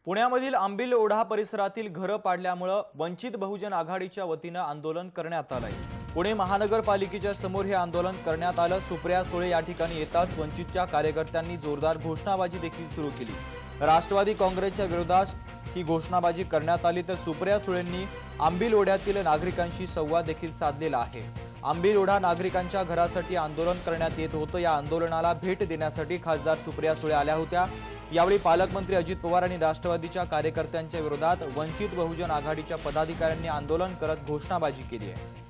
पुण्यामधील आंबील ओढा परिसरातील घरं पाडल्यामुळे वंचित बहुजन आघाडीच्या वतीने आंदोलन करण्यात आलंय। पुणे महानगरपालिकेच्या समोर हे आंदोलन करण्यात आलं। सुप्रिया सुळे या ठिकाणी येताच वंचितच्या कार्यकर्त्यांनी जोरदार घोषणाबाजी देखील सुरू केली। राष्ट्रवादी काँग्रेसच्या विरोधात ही घोषणाबाजी करण्यात आली, तर सुप्रिया सुळेंनी आंबील ओढ्यातील नागरिकांशी संवाद देखील साधलेला आहे। आंबील ओढा नागरिकांच्या घरासाठी आंदोलन करण्यात येत होतं। या आंदोलनाला भेट देण्यासाठी खासदार सुप्रिया सुळे आल्या होत्या। यावेळी पालकमंत्री अजित पवार आणि राष्ट्रवादीच्या कार्यकर्त्यांच्या विरोधात वंचित बहुजन आघाडीच्या पदाधिकाऱ्यांनी आंदोलन करत घोषणाबाजी केली आहे।